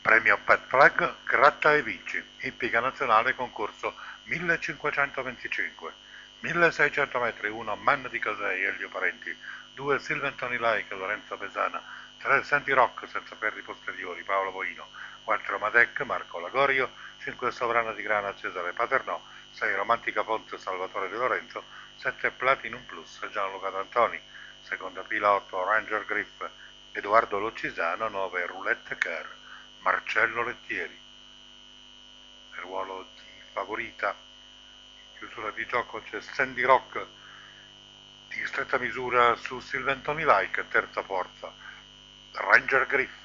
Premio Pet Flag Gratta e Vinci, Ippica Nazionale Concorso 1525, 1600 metri, 1 Man di Casei, Elio Parenti, 2 Silventoni Like, Lorenzo Pesana, 3 Santi Rock, senza ferri posteriori, Paolo Boino, 4 Madec, Marco Lagorio, 5 Sovrana di Grana, Cesare Paternò, 6 Romantica Ponte, Salvatore De Lorenzo, 7 Platinum Plus, Gianluca D'Antoni, seconda fila 8 Ranger Griff, Edoardo Locisano, 9 Roulette Car, Marcello Lettieri, nel ruolo di favorita. In chiusura di gioco c'è Sandy Rock di stretta misura su Silventoni Like, terza forza, Ranger Griff.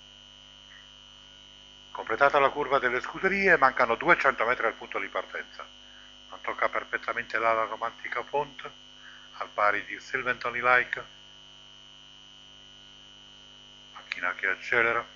Completata la curva delle scuderie, mancano 200 metri al punto di partenza. Non tocca perfettamente l'ala Romantica Font, al pari di Silventoni Like. Macchina che accelera.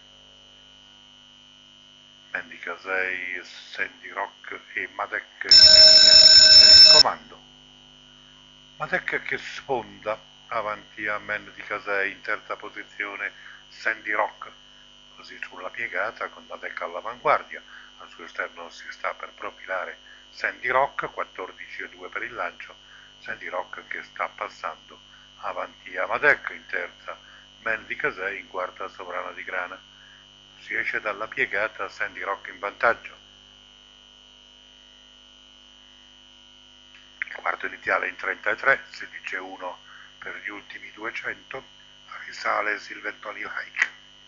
Mandy Casei, Sandy Rock e Madec in linea per il comando. Madec che sfonda avanti a Mandy Casei in terza posizione, Sandy Rock, così sulla piegata con Madec all'avanguardia. Al suo esterno si sta per profilare Sandy Rock, 14,2 per il lancio. Sandy Rock che sta passando avanti a Madec in terza, Mandy Casei in quarta, Sovrana di Grana. Si esce dalla piegata, Sandy Rock in vantaggio. Il quarto iniziale in 33, 16,1 per gli ultimi 200, risale Silventoni Like.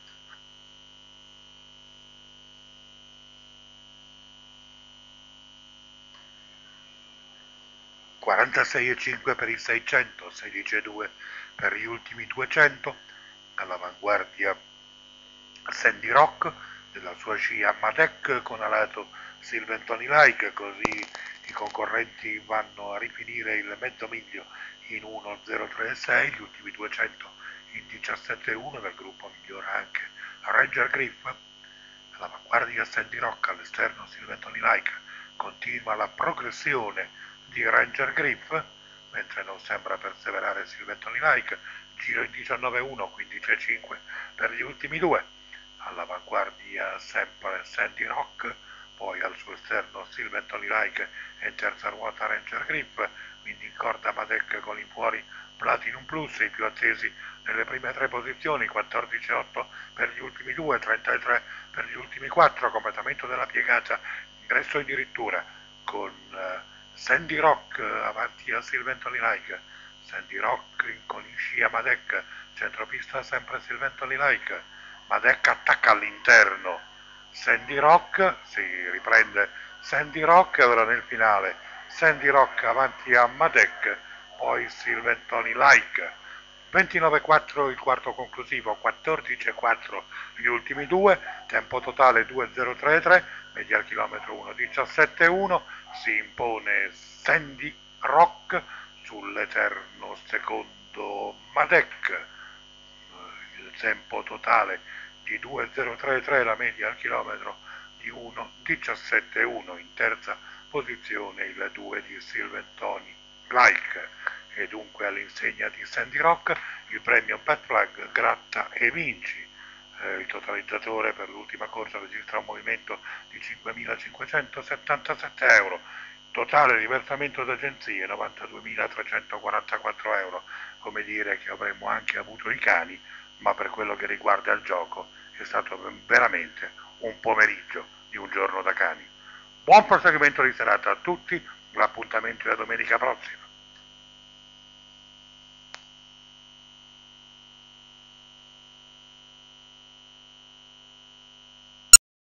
46,5 per il 600, 16,2 per gli ultimi 200, all'avanguardia Sandy Rock, della sua scia Madec con alato Silventoni Like, così i concorrenti vanno a rifinire il mezzo miglio in 1.03.6, gli ultimi 200 in 17.1, del gruppo migliora anche Ranger Griff, all'avanguardia Sandy Rock, all'esterno Silventoni Like, continua la progressione di Ranger Griff, mentre non sembra perseverare Silventoni Like, giro in 19.1, 15.5 per gli ultimi due, all'avanguardia sempre Sandy Rock, poi al suo esterno Silventoni Like e in terza ruota Ranger Griff, quindi in corda Madec con in fuori Platinum Plus, i più attesi nelle prime tre posizioni, 14,8 per gli ultimi due, 33 per gli ultimi quattro, completamento della piegata, ingresso addirittura con Sandy Rock avanti a Silventoni Like, Sandy Rock con in scia Madec, centropista sempre Silventoni Like, Madec attacca all'interno, Sandy Rock, si riprende Sandy Rock e ora nel finale Sandy Rock avanti a Madec, poi Silventoni Like, 29,4 il quarto conclusivo, 14,4 gli ultimi due, tempo totale 2,033, media al chilometro 1,17,1, si impone Sandy Rock sull'eterno secondo Madec, il tempo totale di 2,033, la media al chilometro di 1,17,1, in terza posizione il 2 di Silventoni Like, e dunque all'insegna di Sandy Rock il premio Pet Flag Gratta e Vinci. Il totalizzatore per l'ultima corsa registra un movimento di 5.577 euro, totale riversamento d'agenzie 92.344 euro, come dire che avremmo anche avuto i cani, ma per quello che riguarda il gioco è stato veramente un pomeriggio di un giorno da cani. Buon proseguimento di serata a tutti, l'appuntamento è la domenica prossima.